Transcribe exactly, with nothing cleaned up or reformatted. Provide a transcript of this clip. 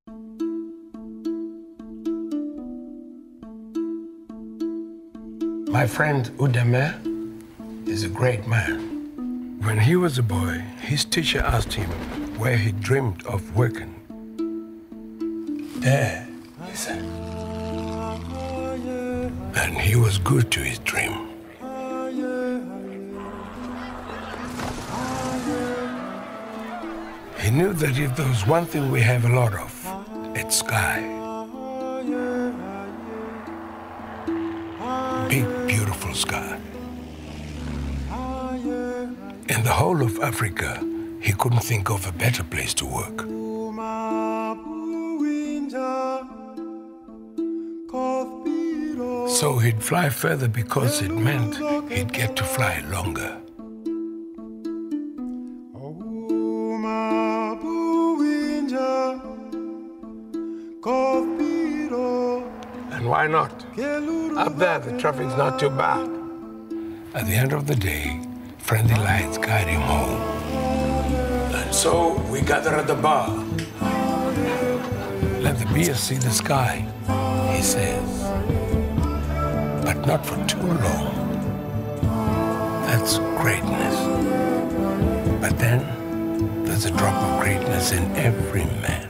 My friend Udeme is a great man. When he was a boy, his teacher asked him where he dreamed of working. There, he said. And he was good to his dream. He knew that if there was one thing we have a lot of, it's sky. Big, beautiful sky. In the whole of Africa, he couldn't think of a better place to work. So he'd fly further because it meant he'd get to fly longer. And why not? Up there, the traffic's not too bad. At the end of the day, friendly lights guide him home. And so we gather at the bar. Let the beer see the sky, he says. But not for too long. That's greatness. But then, there's a drop of greatness in every man.